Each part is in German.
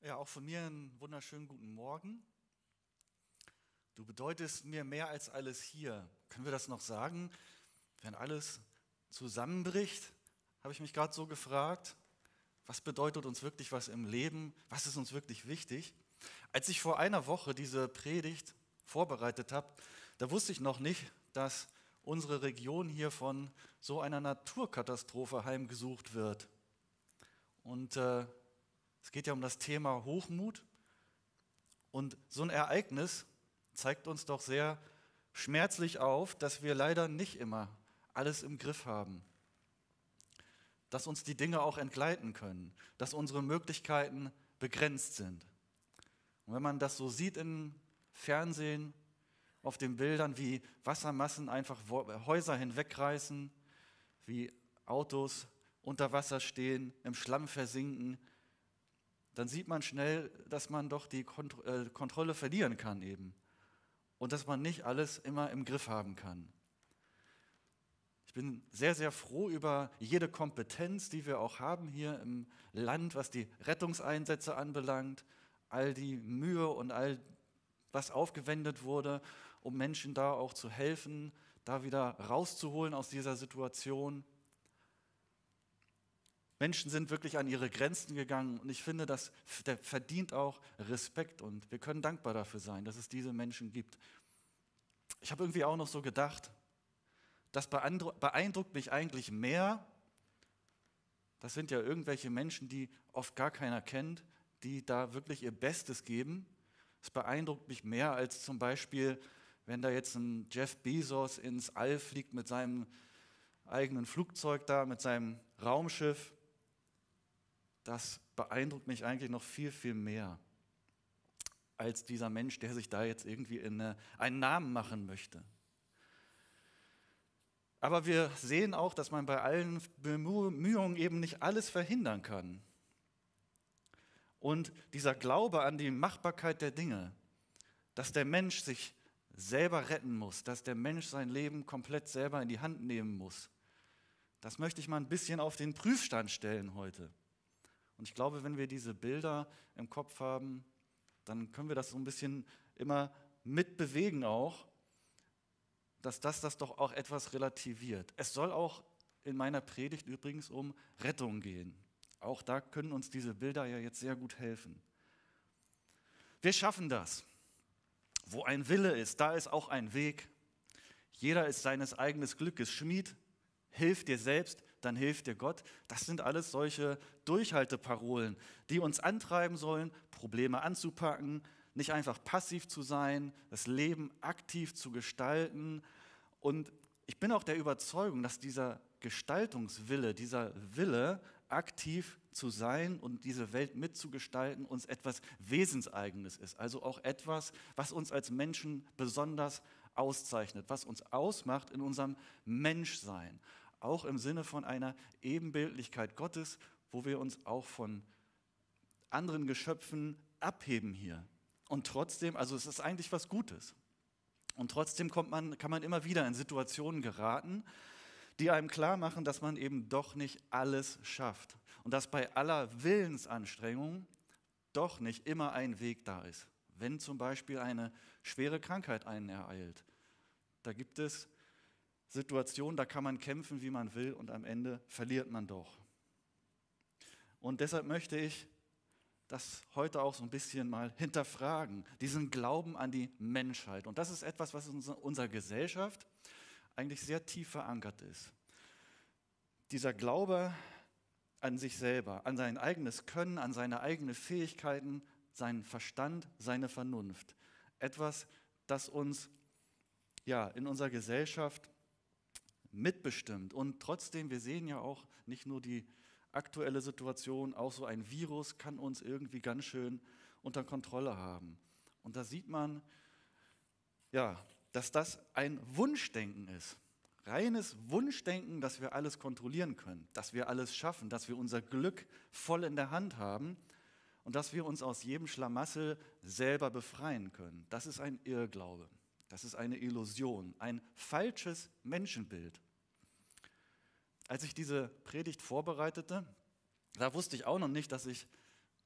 Ja, auch von mir einen wunderschönen guten Morgen. Du bedeutest mir mehr als alles hier. Können wir das noch sagen? Wenn alles zusammenbricht, habe ich mich gerade so gefragt, was bedeutet uns wirklich was im Leben? Was ist uns wirklich wichtig? Als ich vor einer Woche diese Predigt vorbereitet habe, da wusste ich noch nicht, dass unsere Region hier von so einer Naturkatastrophe heimgesucht wird. Und es geht ja um das Thema Hochmut. Und so ein Ereignis zeigt uns doch sehr schmerzlich auf, dass wir leider nicht immer alles im Griff haben. Dass uns die Dinge auch entgleiten können, dass unsere Möglichkeiten begrenzt sind. Und wenn man das so sieht im Fernsehen, auf den Bildern, wie Wassermassen einfach Häuser hinwegreißen, wie Autos unter Wasser stehen, im Schlamm versinken, dann sieht man schnell, dass man doch die Kontrolle verlieren kann eben und dass man nicht alles immer im Griff haben kann. Ich bin sehr, sehr froh über jede Kompetenz, die wir auch haben hier im Land, was die Rettungseinsätze anbelangt, all die Mühe und all was aufgewendet wurde, um Menschen da auch zu helfen, da wieder rauszuholen aus dieser Situation. Menschen sind wirklich an ihre Grenzen gegangen und ich finde, der verdient auch Respekt und wir können dankbar dafür sein, dass es diese Menschen gibt. Ich habe irgendwie auch noch so gedacht, das beeindruckt mich eigentlich mehr. Das sind ja irgendwelche Menschen, die oft gar keiner kennt, die da wirklich ihr Bestes geben. Es beeindruckt mich mehr als zum Beispiel, wenn da jetzt ein Jeff Bezos ins All fliegt mit seinem eigenen Flugzeug da, mit seinem Raumschiff. Das beeindruckt mich eigentlich noch viel, viel mehr als dieser Mensch, der sich da jetzt irgendwie einen Namen machen möchte. Aber wir sehen auch, dass man bei allen Bemühungen eben nicht alles verhindern kann. Und dieser Glaube an die Machbarkeit der Dinge, dass der Mensch sich selber retten muss, dass der Mensch sein Leben komplett selber in die Hand nehmen muss, das möchte ich mal ein bisschen auf den Prüfstand stellen heute. Und ich glaube, wenn wir diese Bilder im Kopf haben, dann können wir das so ein bisschen immer mitbewegen auch, dass das doch auch etwas relativiert. Es soll auch in meiner Predigt übrigens um Rettung gehen. Auch da können uns diese Bilder ja jetzt sehr gut helfen. Wir schaffen das. Wo ein Wille ist, da ist auch ein Weg. Jeder ist seines eigenen Glückes Schmied. Hilf dir selbst, dann hilft dir Gott. Das sind alles solche Durchhalteparolen, die uns antreiben sollen, Probleme anzupacken, nicht einfach passiv zu sein, das Leben aktiv zu gestalten. Und ich bin auch der Überzeugung, dass dieser Gestaltungswille, dieser Wille, aktiv zu sein und diese Welt mitzugestalten, uns etwas Wesenseigenes ist. Also auch etwas, was uns als Menschen besonders auszeichnet, was uns ausmacht in unserem Menschsein. Auch im Sinne von einer Ebenbildlichkeit Gottes, wo wir uns auch von anderen Geschöpfen abheben hier. Und trotzdem, also es ist eigentlich was Gutes. Und trotzdem kann man immer wieder in Situationen geraten, die einem klar machen, dass man eben doch nicht alles schafft. Und dass bei aller Willensanstrengung doch nicht immer ein Weg da ist. Wenn zum Beispiel eine schwere Krankheit einen ereilt, da gibt es Situationen, da kann man kämpfen, wie man will und am Ende verliert man doch. Und deshalb möchte ich das heute auch so ein bisschen mal hinterfragen, diesen Glauben an die Menschheit. Und das ist etwas, was in unserer Gesellschaft eigentlich sehr tief verankert ist. Dieser Glaube an sich selber, an sein eigenes Können, an seine eigenen Fähigkeiten, seinen Verstand, seine Vernunft. Etwas, das uns ja in unserer Gesellschaft mitbestimmt. Und trotzdem, wir sehen ja auch nicht nur die aktuelle Situation, auch so ein Virus kann uns irgendwie ganz schön unter Kontrolle haben. Und da sieht man, ja, dass das ein Wunschdenken ist. Reines Wunschdenken, dass wir alles kontrollieren können, dass wir alles schaffen, dass wir unser Glück voll in der Hand haben und dass wir uns aus jedem Schlamassel selber befreien können. Das ist ein Irrglaube. Das ist eine Illusion, ein falsches Menschenbild. Als ich diese Predigt vorbereitete, da wusste ich auch noch nicht, dass ich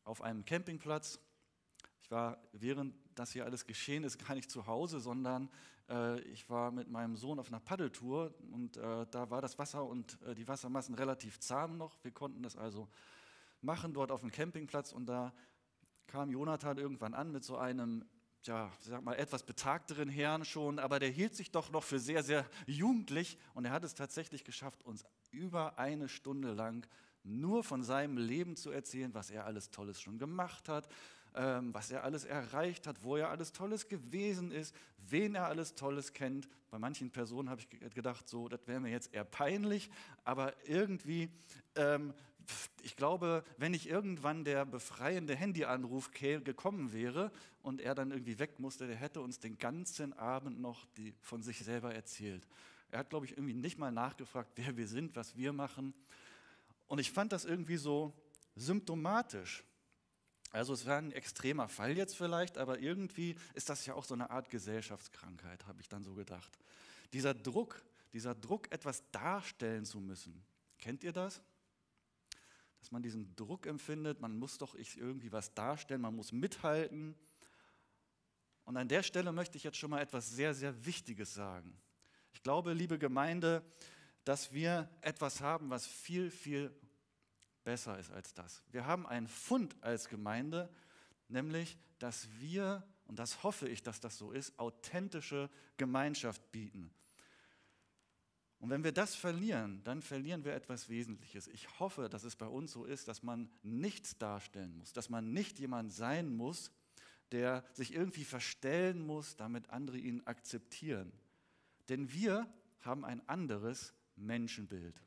auf einem Campingplatz. Ich war, während das hier alles geschehen ist, gar nicht zu Hause, sondern ich war mit meinem Sohn auf einer Paddeltour und da war das Wasser und die Wassermassen relativ zahm noch. Wir konnten das also machen dort auf dem Campingplatz und da kam Jonathan irgendwann an mit so einem, ja, ich sag mal, etwas betagteren Herrn schon, aber der hielt sich doch noch für sehr, sehr jugendlich und er hat es tatsächlich geschafft, uns über eine Stunde lang nur von seinem Leben zu erzählen, was er alles Tolles schon gemacht hat, was er alles erreicht hat, wo er alles Tolles gewesen ist, wen er alles Tolles kennt. Bei manchen Personen habe ich gedacht, so, das wäre mir jetzt eher peinlich, aber irgendwie, ich glaube, wenn nicht irgendwann der befreiende Handyanruf gekommen wäre und er dann irgendwie weg musste, der hätte uns den ganzen Abend noch von sich selber erzählt. Er hat, glaube ich, irgendwie nicht mal nachgefragt, wer wir sind, was wir machen. Und ich fand das irgendwie so symptomatisch. Also es war ein extremer Fall jetzt vielleicht, aber irgendwie ist das ja auch so eine Art Gesellschaftskrankheit, habe ich dann so gedacht. Dieser Druck, etwas darstellen zu müssen. Kennt ihr das? Dass man diesen Druck empfindet, man muss doch irgendwie was darstellen, man muss mithalten. Und an der Stelle möchte ich jetzt schon mal etwas sehr, sehr Wichtiges sagen. Ich glaube, liebe Gemeinde, dass wir etwas haben, was viel, viel besser ist als das. Wir haben einen Fund als Gemeinde, nämlich, dass wir, und das hoffe ich, dass das so ist, authentische Gemeinschaft bieten. Und wenn wir das verlieren, dann verlieren wir etwas Wesentliches. Ich hoffe, dass es bei uns so ist, dass man nichts darstellen muss, dass man nicht jemand sein muss, der sich irgendwie verstellen muss, damit andere ihn akzeptieren. Denn wir haben ein anderes Menschenbild.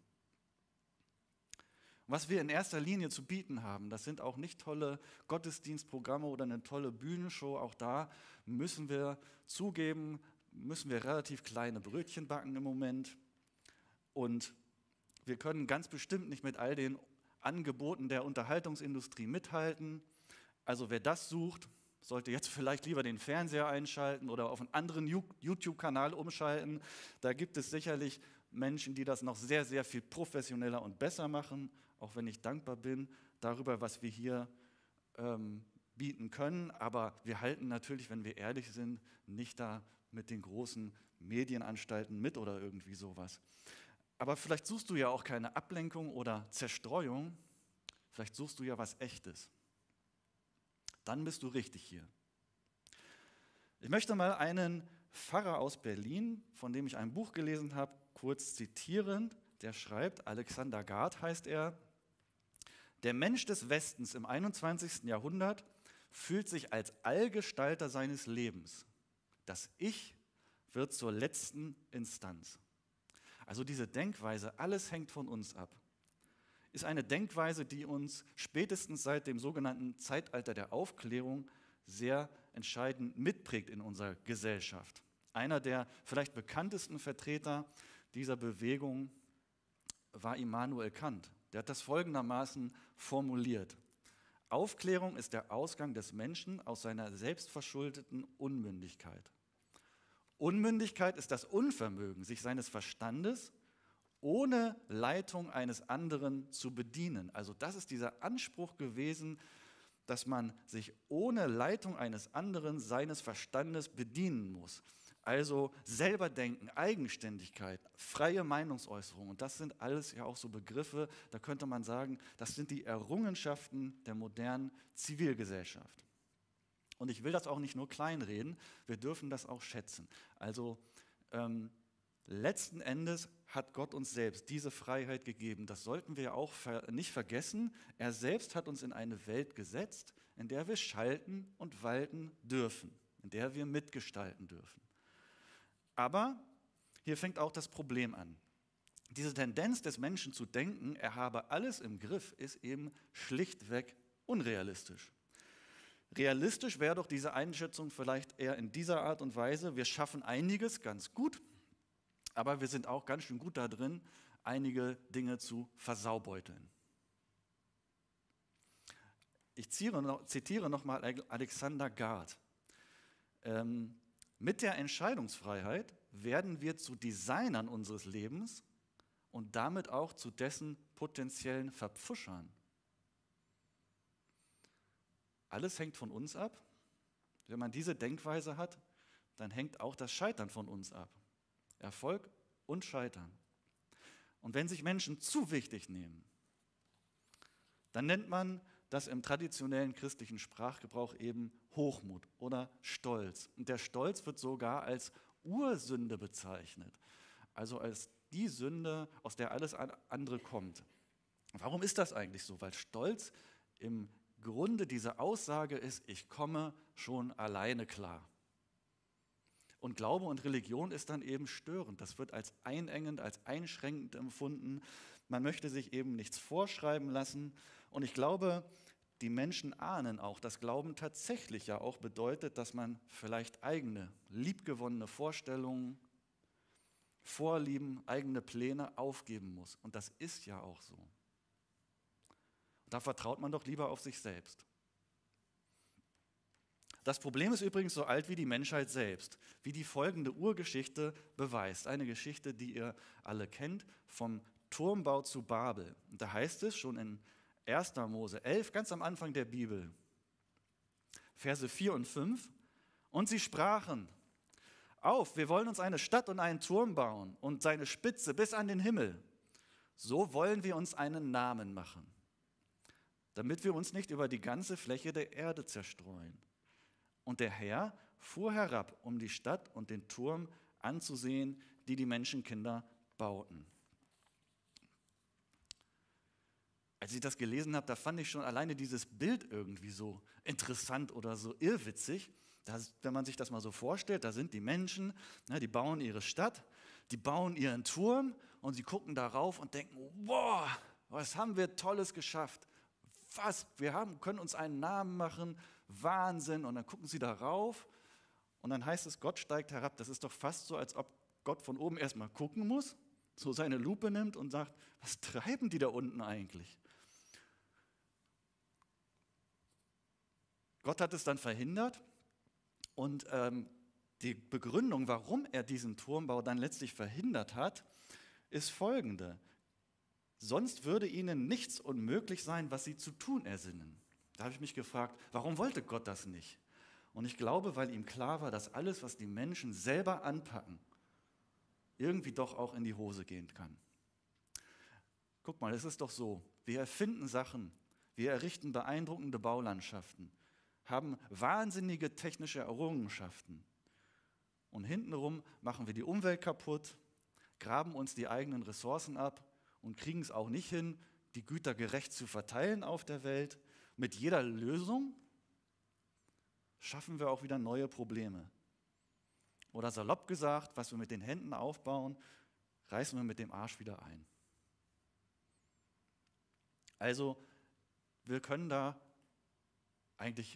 Was wir in erster Linie zu bieten haben, das sind auch nicht tolle Gottesdienstprogramme oder eine tolle Bühnenshow. Auch da müssen wir zugeben, müssen wir relativ kleine Brötchen backen im Moment. Und wir können ganz bestimmt nicht mit all den Angeboten der Unterhaltungsindustrie mithalten. Also wer das sucht, sollte jetzt vielleicht lieber den Fernseher einschalten oder auf einen anderen YouTube-Kanal umschalten. Da gibt es sicherlich Menschen, die das noch sehr, sehr viel professioneller und besser machen, auch wenn ich dankbar bin darüber, was wir hier bieten können. Aber wir halten natürlich, wenn wir ehrlich sind, nicht da mit den großen Medienanstalten mit oder irgendwie sowas. Aber vielleicht suchst du ja auch keine Ablenkung oder Zerstreuung, vielleicht suchst du ja was Echtes. Dann bist du richtig hier. Ich möchte mal einen Pfarrer aus Berlin, von dem ich ein Buch gelesen habe, kurz zitieren. Der schreibt, Alexander Gard heißt er: Der Mensch des Westens im 21. Jahrhundert fühlt sich als Allgestalter seines Lebens. Das Ich wird zur letzten Instanz. Also diese Denkweise, alles hängt von uns ab, ist eine Denkweise, die uns spätestens seit dem sogenannten Zeitalter der Aufklärung sehr entscheidend mitprägt in unserer Gesellschaft. Einer der vielleicht bekanntesten Vertreter dieser Bewegung war Immanuel Kant. Der hat das folgendermaßen formuliert: Aufklärung ist der Ausgang des Menschen aus seiner selbstverschuldeten Unmündigkeit. Unmündigkeit ist das Unvermögen, sich seines Verstandes ohne Leitung eines anderen zu bedienen. Also das ist dieser Anspruch gewesen, dass man sich ohne Leitung eines anderen seines Verstandes bedienen muss. Also selber denken, Eigenständigkeit, freie Meinungsäußerung. Und das sind alles ja auch so Begriffe, da könnte man sagen, das sind die Errungenschaften der modernen Zivilgesellschaft. Und ich will das auch nicht nur kleinreden, wir dürfen das auch schätzen. Also letzten Endes hat Gott uns selbst diese Freiheit gegeben. Das sollten wir auch nicht vergessen. Er selbst hat uns in eine Welt gesetzt, in der wir schalten und walten dürfen, in der wir mitgestalten dürfen. Aber hier fängt auch das Problem an. Diese Tendenz des Menschen zu denken, er habe alles im Griff, ist eben schlichtweg unrealistisch. Realistisch wäre doch diese Einschätzung vielleicht eher in dieser Art und Weise: Wir schaffen einiges ganz gut, aber wir sind auch ganz schön gut da drin, einige Dinge zu versaubeuteln. Ich zitiere nochmal Alexander Gard. Mit der Entscheidungsfreiheit werden wir zu Designern unseres Lebens und damit auch zu dessen potenziellen Verpfuschern. alles hängt von uns ab. Wenn man diese Denkweise hat, dann hängt auch das Scheitern von uns ab. Erfolg und Scheitern. Und wenn sich Menschen zu wichtig nehmen, dann nennt man das im traditionellen christlichen Sprachgebrauch eben Hochmut oder Stolz. Und der Stolz wird sogar als Ursünde bezeichnet, also als die Sünde, aus der alles andere kommt. Warum ist das eigentlich so? Weil Stolz im Grunde diese Aussage ist, ich komme schon alleine klar. Und Glaube und Religion ist dann eben störend. Das wird als einengend, als einschränkend empfunden. Man möchte sich eben nichts vorschreiben lassen. Und ich glaube, die Menschen ahnen auch, dass Glauben tatsächlich ja auch bedeutet, dass man vielleicht eigene, liebgewonnene Vorstellungen, Vorlieben, eigene Pläne aufgeben muss. Und das ist ja auch so. Da vertraut man doch lieber auf sich selbst. Das Problem ist übrigens so alt wie die Menschheit selbst, wie die folgende Urgeschichte beweist. Eine Geschichte, die ihr alle kennt, vom Turmbau zu Babel. Und da heißt es schon in 1. Mose 11, ganz am Anfang der Bibel, Verse 4 und 5, und sie sprachen, auf, wir wollen uns eine Stadt und einen Turm bauen und seine Spitze bis an den Himmel. So wollen wir uns einen Namen machen, damit wir uns nicht über die ganze Fläche der Erde zerstreuen. Und der Herr fuhr herab, um die Stadt und den Turm anzusehen, die die Menschenkinder bauten. Als ich das gelesen habe, da fand ich schon alleine dieses Bild irgendwie so interessant oder so irrwitzig. Wenn man sich das mal so vorstellt, da sind die Menschen, die bauen ihre Stadt, die bauen ihren Turm und sie gucken darauf und denken, wow, was haben wir Tolles geschafft. Können uns einen Namen machen, Wahnsinn. Und dann gucken sie darauf und dann heißt es, Gott steigt herab. Das ist doch fast so, als ob Gott von oben erstmal gucken muss, so seine Lupe nimmt und sagt, was treiben die da unten eigentlich? Gott hat es dann verhindert und die Begründung, warum er diesen Turmbau dann letztlich verhindert hat, ist folgende. Sonst würde ihnen nichts unmöglich sein, was sie zu tun ersinnen. Da habe ich mich gefragt, warum wollte Gott das nicht? Und ich glaube, weil ihm klar war, dass alles, was die Menschen selber anpacken, irgendwie doch auch in die Hose gehen kann. Guck mal, es ist doch so, wir erfinden Sachen, wir errichten beeindruckende Baulandschaften, haben wahnsinnige technische Errungenschaften und hintenrum machen wir die Umwelt kaputt, graben uns die eigenen Ressourcen ab und kriegen es auch nicht hin, die Güter gerecht zu verteilen auf der Welt. Mit jeder Lösung schaffen wir auch wieder neue Probleme. Oder salopp gesagt, was wir mit den Händen aufbauen, reißen wir mit dem Arsch wieder ein. Also wir können da eigentlich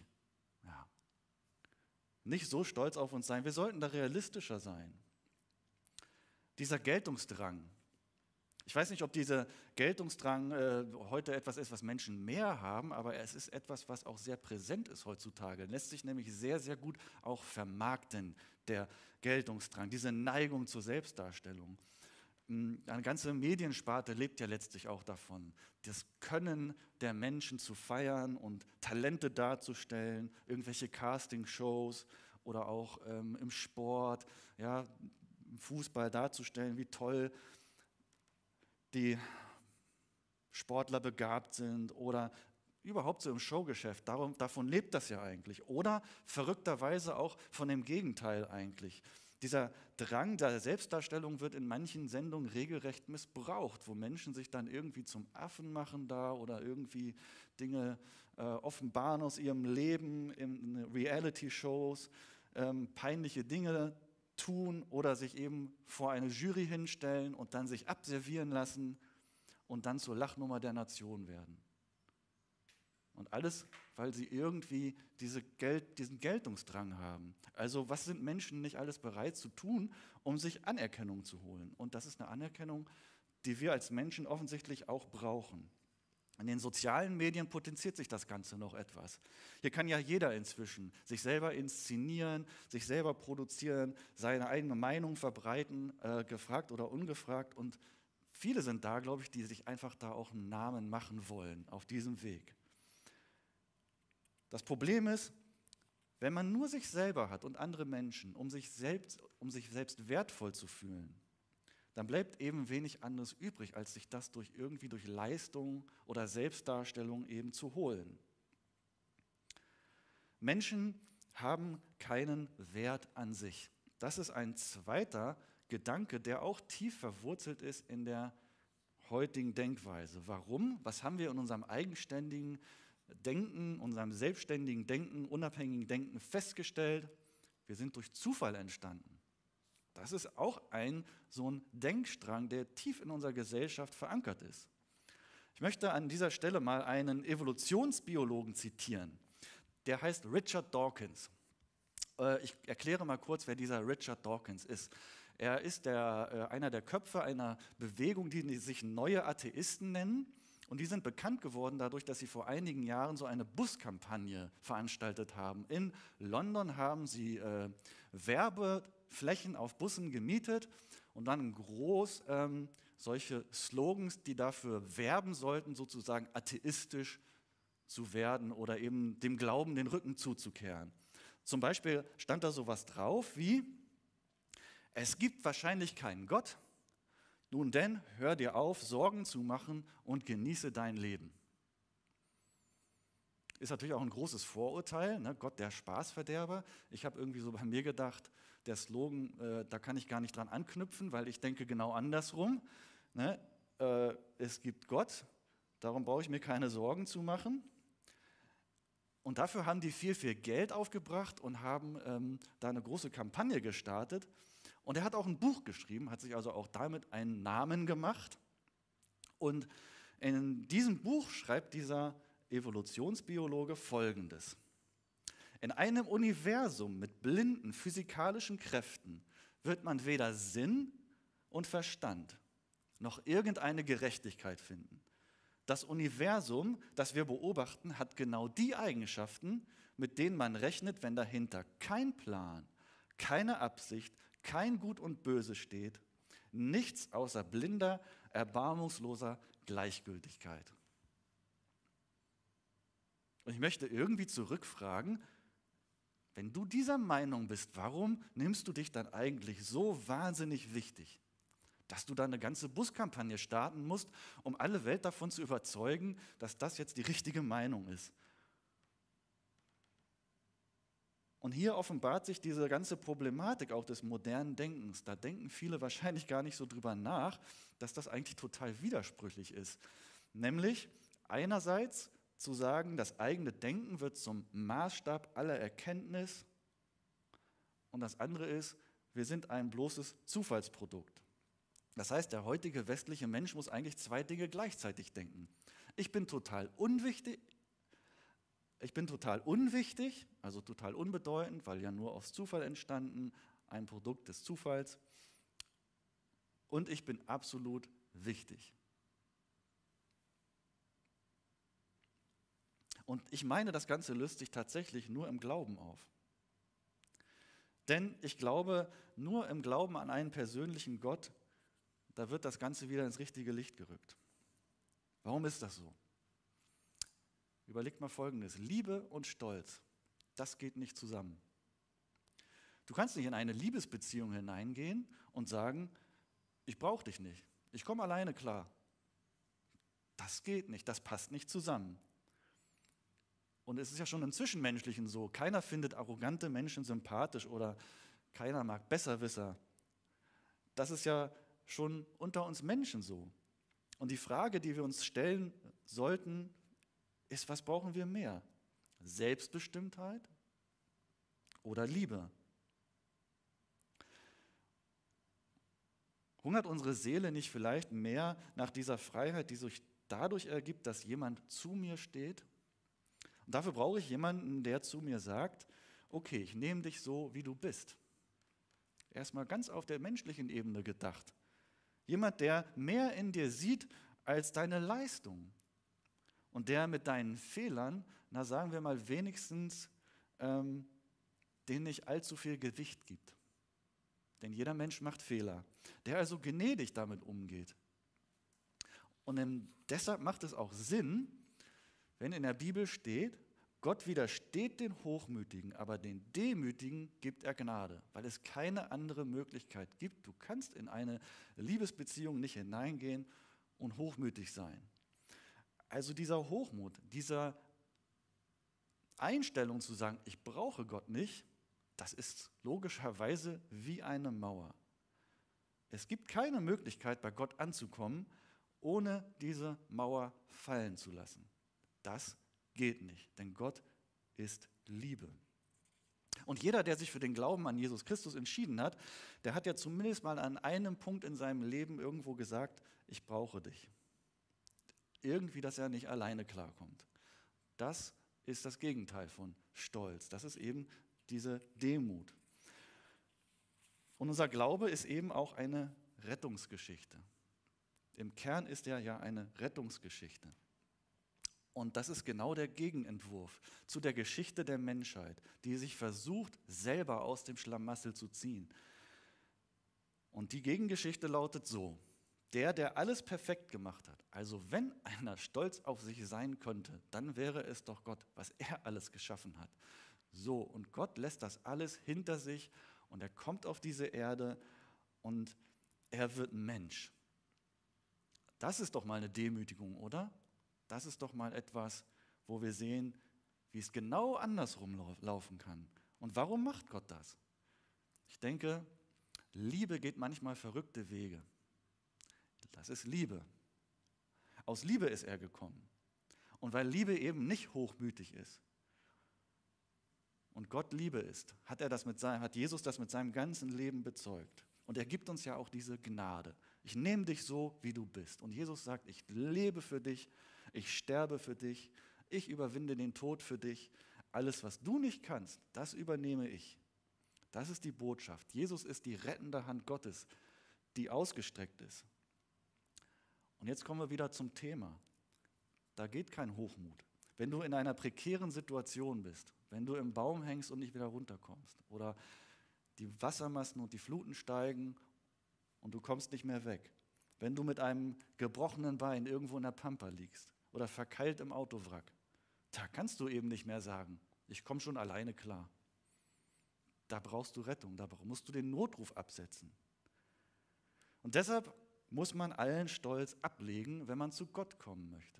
nicht so stolz auf uns sein. Wir sollten da realistischer sein. Dieser Geltungsdrang. Ich weiß nicht, ob dieser Geltungsdrang heute etwas ist, was Menschen mehr haben, aber es ist etwas, was auch sehr präsent ist heutzutage. Lässt sich nämlich sehr, sehr gut auch vermarkten, der Geltungsdrang, diese Neigung zur Selbstdarstellung. Eine ganze Mediensparte lebt ja letztlich auch davon, das Können der Menschen zu feiern und Talente darzustellen, irgendwelche Castingshows oder auch im Sport, ja, im Fußball darzustellen, wie toll die Sportler begabt sind oder überhaupt so im Showgeschäft. Davon lebt das ja eigentlich. Oder verrückterweise auch von dem Gegenteil eigentlich. Dieser Drang der Selbstdarstellung wird in manchen Sendungen regelrecht missbraucht, wo Menschen sich dann irgendwie zum Affen machen da oder irgendwie Dinge offenbaren aus ihrem Leben in Reality-Shows, peinliche Dinge tun oder sich eben vor eine Jury hinstellen und dann sich abservieren lassen und dann zur Lachnummer der Nation werden. Und alles, weil sie irgendwie diesen Geltungsdrang haben. Also was sind Menschen nicht alles bereit zu tun, um sich Anerkennung zu holen? Und das ist eine Anerkennung, die wir als Menschen offensichtlich auch brauchen. In den sozialen Medien potenziert sich das Ganze noch etwas. Hier kann ja jeder inzwischen sich selber inszenieren, sich selber produzieren, seine eigene Meinung verbreiten, gefragt oder ungefragt. Und viele sind da, glaube ich, die sich einfach da auch einen Namen machen wollen auf diesem Weg. Das Problem ist, wenn man nur sich selber hat und andere Menschen, um sich selbst wertvoll zu fühlen, dann bleibt eben wenig anderes übrig, als sich das durch Leistung oder Selbstdarstellung eben zu holen. Menschen haben keinen Wert an sich. Das ist ein zweiter Gedanke, der auch tief verwurzelt ist in der heutigen Denkweise. Warum? Was haben wir in unserem eigenständigen Denken, unserem selbstständigen Denken, unabhängigen Denken festgestellt? Wir sind durch Zufall entstanden. Das ist auch so ein Denkstrang, der tief in unserer Gesellschaft verankert ist. Ich möchte an dieser Stelle mal einen Evolutionsbiologen zitieren. Der heißt Richard Dawkins. Ich erkläre mal kurz, wer dieser Richard Dawkins ist. Er ist einer der Köpfe einer Bewegung, die sich Neue Atheisten nennen. Und die sind bekannt geworden dadurch, dass sie vor einigen Jahren so eine Buskampagne veranstaltet haben. In London haben sie Werbeflächen auf Bussen gemietet und dann groß solche Slogans, die dafür werben sollten, sozusagen atheistisch zu werden oder eben dem Glauben den Rücken zuzukehren. Zum Beispiel stand da sowas drauf wie: Es gibt wahrscheinlich keinen Gott, nun denn, hör dir auf, Sorgen zu machen und genieße dein Leben. Ist natürlich auch ein großes Vorurteil, ne? Gott, der Spaßverderber. Ich habe irgendwie so bei mir gedacht, der Slogan, da kann ich gar nicht dran anknüpfen, weil ich denke genau andersrum. Ne? Es gibt Gott, darum brauche ich mir keine Sorgen zu machen. Und dafür haben die viel Geld aufgebracht und haben da eine große Kampagne gestartet. Und er hat auch ein Buch geschrieben, hat sich also auch damit einen Namen gemacht. Und in diesem Buch schreibt dieser Evolutionsbiologe Folgendes: In einem Universum mit blinden physikalischen Kräften wird man weder Sinn und Verstand noch irgendeine Gerechtigkeit finden. Das Universum, das wir beobachten, hat genau die Eigenschaften, mit denen man rechnet, wenn dahinter kein Plan, keine Absicht, kein Gut und Böse steht, nichts außer blinder, erbarmungsloser Gleichgültigkeit. Und ich möchte irgendwie zurückfragen, wenn du dieser Meinung bist, warum nimmst du dich dann eigentlich so wahnsinnig wichtig, dass du da eine ganze Buskampagne starten musst, um alle Welt davon zu überzeugen, dass das jetzt die richtige Meinung ist? Und hier offenbart sich diese ganze Problematik auch des modernen Denkens. Da denken viele wahrscheinlich gar nicht so drüber nach, dass das eigentlich total widersprüchlich ist. Nämlich einerseits zu sagen, das eigene Denken wird zum Maßstab aller Erkenntnis, und das andere ist, wir sind ein bloßes Zufallsprodukt. Das heißt, der heutige westliche Mensch muss eigentlich zwei Dinge gleichzeitig denken. Ich bin total unwichtig, also total unbedeutend, weil ja nur aus Zufall entstanden, ein Produkt des Zufalls. Und ich bin absolut wichtig. Und ich meine, das Ganze löst sich tatsächlich nur im Glauben auf. Denn ich glaube, nur im Glauben an einen persönlichen Gott, da wird das Ganze wieder ins richtige Licht gerückt. Warum ist das so? Überlegt mal Folgendes: Liebe und Stolz, das geht nicht zusammen. Du kannst nicht in eine Liebesbeziehung hineingehen und sagen, ich brauche dich nicht, ich komme alleine klar. Das geht nicht, das passt nicht zusammen. Und es ist ja schon im Zwischenmenschlichen so, keiner findet arrogante Menschen sympathisch oder keiner mag Besserwisser. Das ist ja schon unter uns Menschen so. Und die Frage, die wir uns stellen sollten, ist, was brauchen wir mehr? Selbstbestimmtheit oder Liebe? Hungert unsere Seele nicht vielleicht mehr nach dieser Freiheit, die sich dadurch ergibt, dass jemand zu mir steht? Und dafür brauche ich jemanden, der zu mir sagt, okay, ich nehme dich so, wie du bist. Erstmal ganz auf der menschlichen Ebene gedacht. Jemand, der mehr in dir sieht als deine Leistung. Und der mit deinen Fehlern, na sagen wir mal wenigstens, denen nicht allzu viel Gewicht gibt. Denn jeder Mensch macht Fehler. Der also gnädig damit umgeht. Und deshalb macht es auch Sinn, wenn in der Bibel steht, Gott widersteht den Hochmütigen, aber den Demütigen gibt er Gnade, weil es keine andere Möglichkeit gibt. Du kannst in eine Liebesbeziehung nicht hineingehen und hochmütig sein. Also dieser Hochmut, dieser Einstellung zu sagen, ich brauche Gott nicht, das ist logischerweise wie eine Mauer. Es gibt keine Möglichkeit, bei Gott anzukommen, ohne diese Mauer fallen zu lassen. Das geht nicht, denn Gott ist Liebe. Und jeder, der sich für den Glauben an Jesus Christus entschieden hat, der hat ja zumindest mal an einem Punkt in seinem Leben irgendwo gesagt, ich brauche dich. Irgendwie, dass er nicht alleine klarkommt. Das ist das Gegenteil von Stolz. Das ist eben diese Demut. Und unser Glaube ist eben auch eine Rettungsgeschichte. Im Kern ist er ja eine Rettungsgeschichte. Und das ist genau der Gegenentwurf zu der Geschichte der Menschheit, die sich versucht, selber aus dem Schlamassel zu ziehen. Und die Gegengeschichte lautet so: Der alles perfekt gemacht hat, also wenn einer stolz auf sich sein könnte, dann wäre es doch Gott, was er alles geschaffen hat. So, und Gott lässt das alles hinter sich und er kommt auf diese Erde und er wird Mensch. Das ist doch mal eine Demütigung, oder? Das ist doch mal etwas, wo wir sehen, wie es genau andersrum laufen kann. Und warum macht Gott das? Ich denke, Liebe geht manchmal verrückte Wege. Das ist Liebe. Aus Liebe ist er gekommen. Und weil Liebe eben nicht hochmütig ist und Gott Liebe ist, hat Jesus das mit seinem ganzen Leben bezeugt. Und er gibt uns ja auch diese Gnade. Ich nehme dich so, wie du bist. Und Jesus sagt, ich lebe für dich, ich sterbe für dich, ich überwinde den Tod für dich. Alles, was du nicht kannst, das übernehme ich. Das ist die Botschaft. Jesus ist die rettende Hand Gottes, die ausgestreckt ist. Und jetzt kommen wir wieder zum Thema. Da geht kein Hochmut. Wenn du in einer prekären Situation bist, wenn du im Baum hängst und nicht wieder runterkommst oder die Wassermassen und die Fluten steigen und du kommst nicht mehr weg, wenn du mit einem gebrochenen Bein irgendwo in der Pampa liegst oder verkeilt im Autowrack, da kannst du eben nicht mehr sagen, ich komme schon alleine klar. Da brauchst du Rettung, da musst du den Notruf absetzen. Und deshalb muss man allen Stolz ablegen, wenn man zu Gott kommen möchte.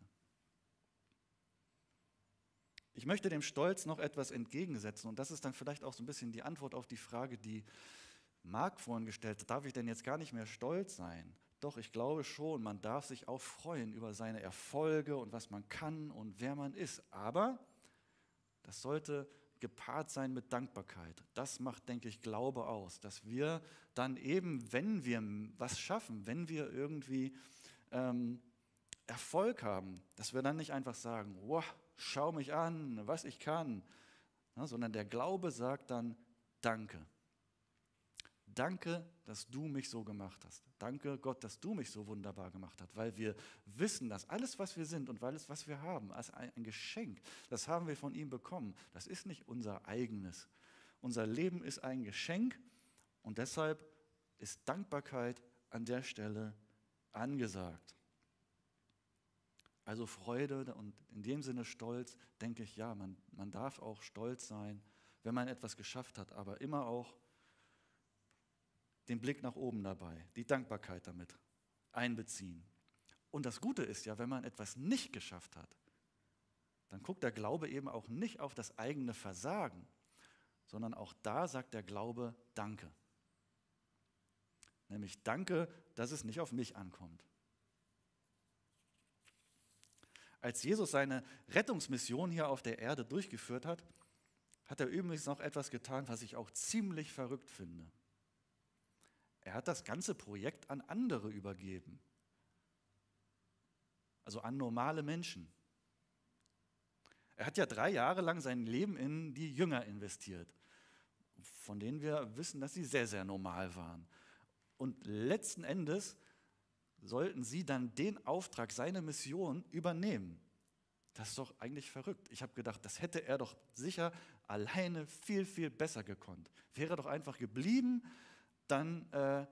Ich möchte dem Stolz noch etwas entgegensetzen und das ist dann vielleicht auch so ein bisschen die Antwort auf die Frage, die Marc vorhin gestellt hat, darf ich denn jetzt gar nicht mehr stolz sein? Doch, ich glaube schon, man darf sich auch freuen über seine Erfolge und was man kann und wer man ist. Aber das sollte gepaart sein mit Dankbarkeit. Das macht, denke ich, Glaube aus, dass wir dann eben, wenn wir was schaffen, wenn wir irgendwie Erfolg haben, dass wir dann nicht einfach sagen, wow, schau mich an, was ich kann, sondern der Glaube sagt dann, danke. Danke, dass du mich so gemacht hast. Danke, Gott, dass du mich so wunderbar gemacht hast, weil wir wissen, dass alles, was wir sind und alles, was wir haben, als ein Geschenk, das haben wir von ihm bekommen. Das ist nicht unser eigenes. Unser Leben ist ein Geschenk und deshalb ist Dankbarkeit an der Stelle angesagt. Also Freude und in dem Sinne Stolz, denke ich, ja, man darf auch stolz sein, wenn man etwas geschafft hat, aber immer auch den Blick nach oben dabei, die Dankbarkeit damit einbeziehen. Und das Gute ist ja, wenn man etwas nicht geschafft hat, dann guckt der Glaube eben auch nicht auf das eigene Versagen, sondern auch da sagt der Glaube Danke. Nämlich Danke, dass es nicht auf mich ankommt. Als Jesus seine Rettungsmission hier auf der Erde durchgeführt hat, hat er übrigens noch etwas getan, was ich auch ziemlich verrückt finde. Er hat das ganze Projekt an andere übergeben, also an normale Menschen. Er hat ja 3 Jahre lang sein Leben in die Jünger investiert, von denen wir wissen, dass sie sehr, sehr normal waren. Und letzten Endes sollten sie dann den Auftrag, seine Mission übernehmen. Das ist doch eigentlich verrückt. Ich habe gedacht, das hätte er doch sicher alleine viel, viel besser gekonnt. Wäre er doch einfach geblieben, dann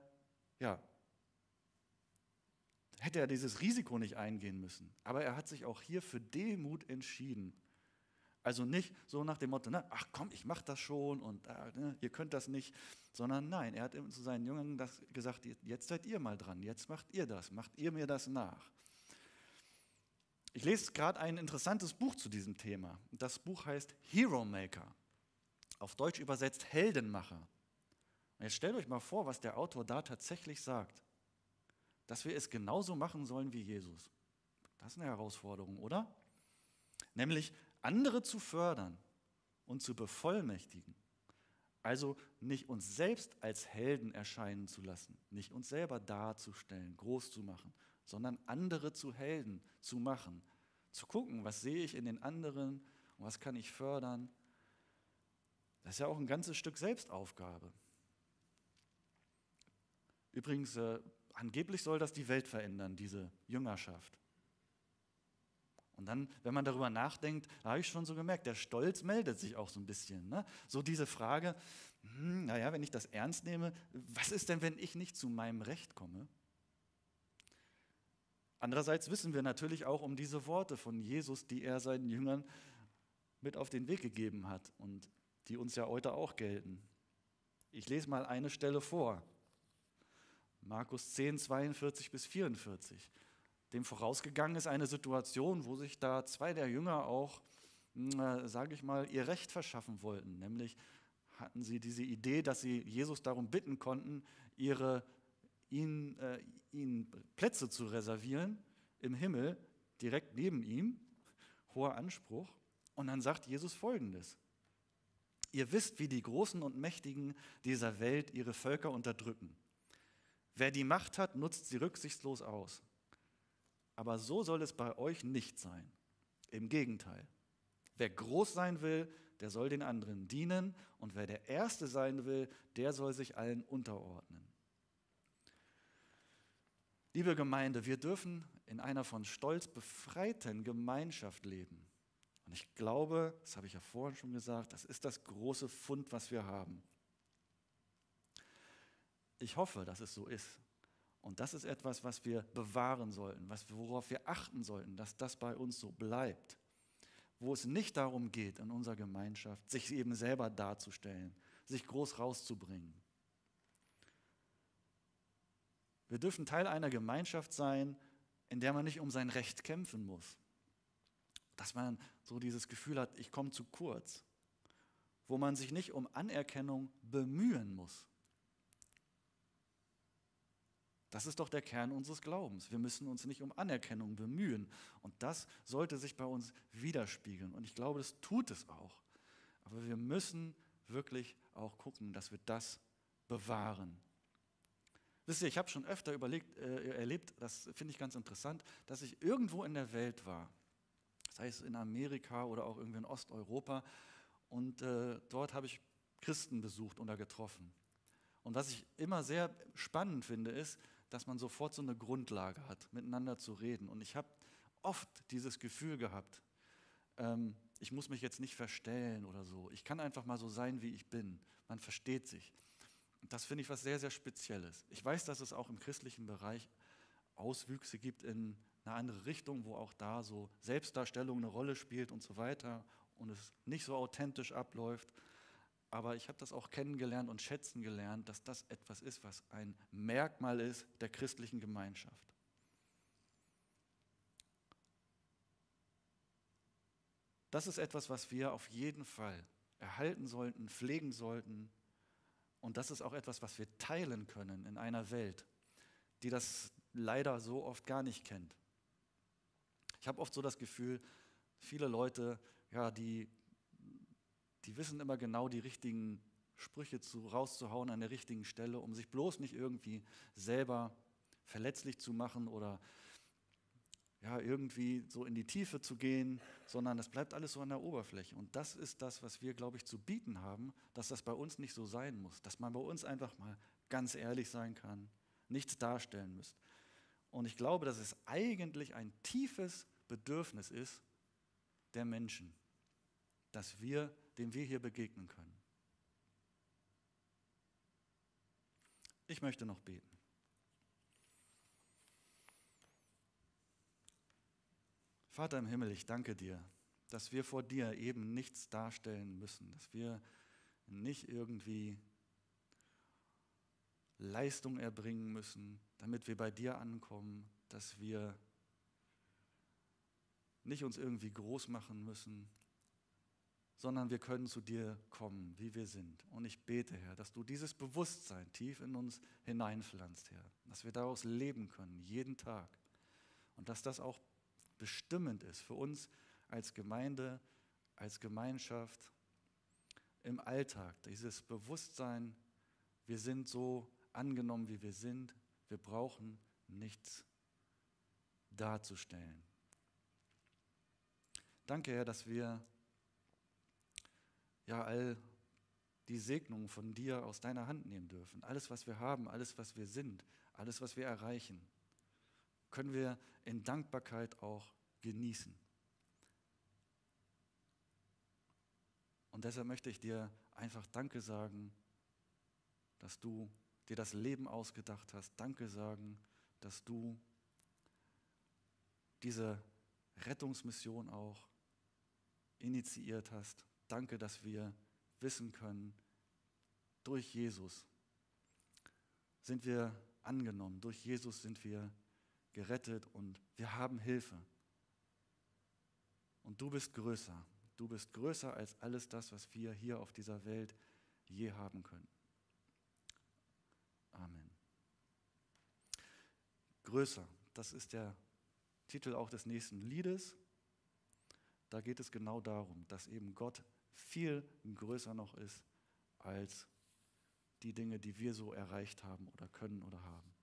hätte er dieses Risiko nicht eingehen müssen. Aber er hat sich auch hier für Demut entschieden. Also nicht so nach dem Motto, ne, ach komm, ich mach das schon und ne, ihr könnt das nicht, sondern nein, er hat zu seinen Jüngern gesagt, jetzt seid ihr mal dran, jetzt macht ihr mir das nach. Ich lese gerade ein interessantes Buch zu diesem Thema. Das Buch heißt Hero Maker, auf Deutsch übersetzt Heldenmacher. Und jetzt stellt euch mal vor, was der Autor da tatsächlich sagt, dass wir es genauso machen sollen wie Jesus. Das ist eine Herausforderung, oder? Nämlich andere zu fördern und zu bevollmächtigen. Also nicht uns selbst als Helden erscheinen zu lassen, nicht uns selber darzustellen, groß zu machen, sondern andere zu Helden zu machen. Zu gucken, was sehe ich in den anderen und was kann ich fördern. Das ist ja auch ein ganzes Stück Selbstaufgabe. Übrigens, angeblich soll das die Welt verändern, diese Jüngerschaft. Und dann, wenn man darüber nachdenkt, da habe ich schon so gemerkt, der Stolz meldet sich auch so ein bisschen. Ne? So diese Frage, naja, wenn ich das ernst nehme, was ist denn, wenn ich nicht zu meinem Recht komme? Andererseits wissen wir natürlich auch um diese Worte von Jesus, die er seinen Jüngern mit auf den Weg gegeben hat und die uns ja heute auch gelten. Ich lese mal eine Stelle vor. Markus 10, 42 bis 44. Dem vorausgegangen ist eine Situation, wo sich da zwei der Jünger auch, sage ich mal, ihr Recht verschaffen wollten. Nämlich hatten sie diese Idee, dass sie Jesus darum bitten konnten, ihnen Plätze zu reservieren im Himmel, direkt neben ihm. Hoher Anspruch. Und dann sagt Jesus Folgendes. Ihr wisst, wie die Großen und Mächtigen dieser Welt ihre Völker unterdrücken. Wer die Macht hat, nutzt sie rücksichtslos aus. Aber so soll es bei euch nicht sein. Im Gegenteil. Wer groß sein will, der soll den anderen dienen. Und wer der Erste sein will, der soll sich allen unterordnen. Liebe Gemeinde, wir dürfen in einer von Stolz befreiten Gemeinschaft leben. Und ich glaube, das habe ich ja vorhin schon gesagt, das ist das große Pfund, was wir haben. Ich hoffe, dass es so ist. Und das ist etwas, was wir bewahren sollten, worauf wir achten sollten, dass das bei uns so bleibt. Wo es nicht darum geht, in unserer Gemeinschaft, sich eben selber darzustellen, sich groß rauszubringen. Wir dürfen Teil einer Gemeinschaft sein, in der man nicht um sein Recht kämpfen muss. Dass man so dieses Gefühl hat, ich komme zu kurz. Wo man sich nicht um Anerkennung bemühen muss. Das ist doch der Kern unseres Glaubens. Wir müssen uns nicht um Anerkennung bemühen. Und das sollte sich bei uns widerspiegeln. Und ich glaube, das tut es auch. Aber wir müssen wirklich auch gucken, dass wir das bewahren. Wisst ihr, ich habe schon öfter erlebt, das finde ich ganz interessant, dass ich irgendwo in der Welt war. Sei es in Amerika oder auch irgendwie in Osteuropa. Und dort habe ich Christen besucht oder getroffen. Und was ich immer sehr spannend finde, ist, dass man sofort so eine Grundlage hat, miteinander zu reden. Und ich habe oft dieses Gefühl gehabt, ich muss mich jetzt nicht verstellen oder so. Ich kann einfach mal so sein, wie ich bin. Man versteht sich. Und das finde ich was sehr, sehr Spezielles. Ich weiß, dass es auch im christlichen Bereich Auswüchse gibt in eine andere Richtung, wo auch da so Selbstdarstellung eine Rolle spielt und so weiter und es nicht so authentisch abläuft. Aber ich habe das auch kennengelernt und schätzen gelernt, dass das etwas ist, was ein Merkmal ist der christlichen Gemeinschaft. Das ist etwas, was wir auf jeden Fall erhalten sollten, pflegen sollten. Und das ist auch etwas, was wir teilen können in einer Welt, die das leider so oft gar nicht kennt. Ich habe oft so das Gefühl, viele Leute, ja, die wissen immer genau die richtigen Sprüche rauszuhauen an der richtigen Stelle, um sich bloß nicht irgendwie selber verletzlich zu machen oder ja, irgendwie so in die Tiefe zu gehen, sondern das bleibt alles so an der Oberfläche. Und das ist das, was wir, glaube ich, zu bieten haben, dass das bei uns nicht so sein muss, dass man bei uns einfach mal ganz ehrlich sein kann, nichts darstellen müsst. Und ich glaube, dass es eigentlich ein tiefes Bedürfnis ist der Menschen, dem wir hier begegnen können. Ich möchte noch beten. Vater im Himmel, ich danke dir, dass wir vor dir eben nichts darstellen müssen, dass wir nicht irgendwie Leistung erbringen müssen, damit wir bei dir ankommen, dass wir nicht uns irgendwie groß machen müssen, sondern wir können zu dir kommen, wie wir sind. Und ich bete, Herr, dass du dieses Bewusstsein tief in uns hineinpflanzt, Herr, dass wir daraus leben können, jeden Tag. Und dass das auch bestimmend ist für uns als Gemeinde, als Gemeinschaft, im Alltag. Dieses Bewusstsein, wir sind so angenommen, wie wir sind, wir brauchen nichts darzustellen. Danke, Herr, dass wir all die Segnungen von dir aus deiner Hand nehmen dürfen. Alles, was wir haben, alles, was wir sind, alles, was wir erreichen, können wir in Dankbarkeit auch genießen. Und deshalb möchte ich dir einfach Danke sagen, dass du dir das Leben ausgedacht hast. Danke sagen, dass du diese Rettungsmission auch initiiert hast. Danke, dass wir wissen können, durch Jesus sind wir angenommen, durch Jesus sind wir gerettet und wir haben Hilfe. Und du bist größer. Du bist größer als alles das, was wir hier auf dieser Welt je haben können. Amen. Größer, das ist der Titel auch des nächsten Liedes. Da geht es genau darum, dass eben Gott viel größer noch ist als die Dinge, die wir so erreicht haben oder können oder haben.